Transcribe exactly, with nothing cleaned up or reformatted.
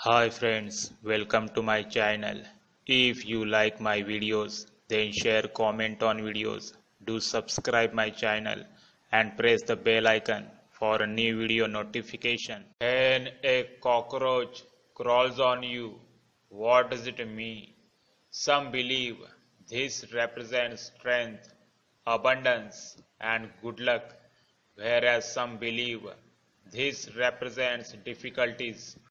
Hi friends, welcome to my channel. If you like my videos, then share comment on videos. Do subscribe my channel and press the bell icon for a new video notification. When a cockroach crawls on you, what does it mean? Some believe this represents strength, abundance, and good luck, whereas some believe this represents difficulties,